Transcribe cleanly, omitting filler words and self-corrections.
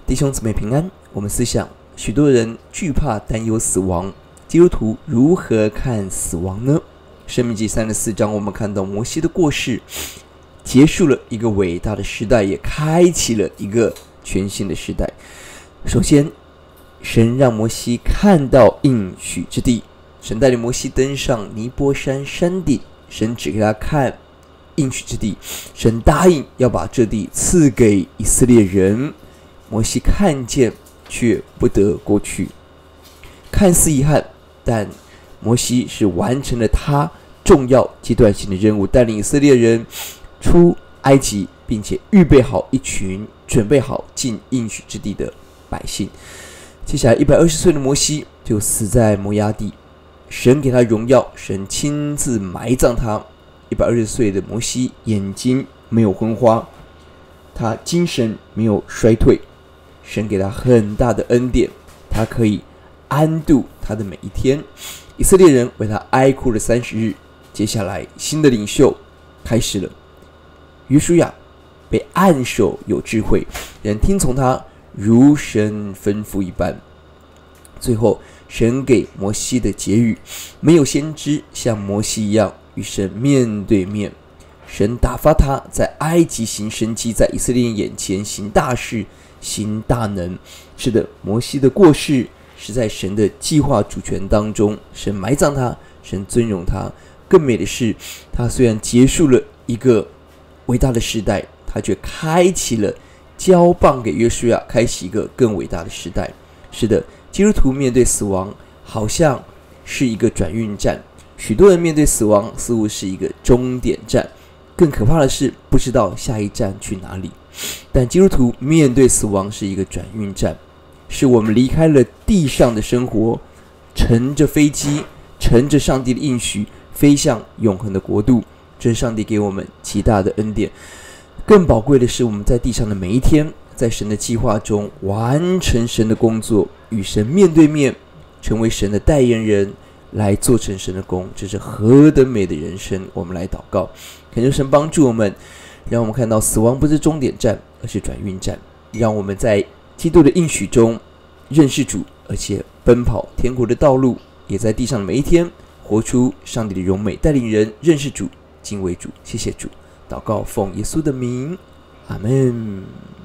弟兄姊妹平安。我们思想，许多人惧怕担忧死亡，基督徒如何看死亡呢？申命记34章，我们看到摩西的过世结束了一个伟大的时代，也开启了一个全新的时代。首先，神让摩西看到应许之地，神带领摩西登上尼波山山顶，神指给他看应许之地，神答应要把这地赐给以色列人。摩西看见却不得过去，看似遗憾，但摩西是完成了他重要阶段性的任务，带领以色列人出埃及，并且预备好一群准备好进应许之地的百姓。接下来120岁的摩西就死在摩押地，神给他荣耀，神亲自埋葬他。120岁的摩西眼睛没有昏花，他精神没有衰退，神给他很大的恩典，他可以安度他的每一天。以色列人为他哀哭了30日。接下来新的领袖开始了，约书亚被按手有智慧，人听从他如神吩咐一般。最后神给摩西的结语，没有先知像摩西一样与神面对面，神打发他在埃及行神迹，在以色列人眼前行大事，行大能。是的，摩西的过世是在神的计划主权当中，神埋葬他，神尊荣他。更美的是，他虽然结束了一个伟大的时代，他却开启了交棒给约书亚，开启一个更伟大的时代。是的，基督徒面对死亡好像是一个转运站，许多人面对死亡似乎是一个终点站，更可怕的是不知道下一站去哪里。但基督徒面对死亡是一个转运站，是我们离开了地上的生活，乘着飞机，乘着上帝的应许，飞向永恒的国度。这是上帝给我们极大的恩典。更宝贵的是，我们在地上的每一天，在神的计划中完成神的工作，与神面对面，成为神的代言人，来做成神的工。这是何等美的人生！我们来祷告，恳求神帮助我们，让我们看到死亡不是终点站，而是转运站。让我们在基督的应许中认识主，而且奔跑天国的道路，也在地上的每一天活出上帝的荣美，带领人认识主，敬畏主。谢谢主，祷告奉耶稣的名，阿们。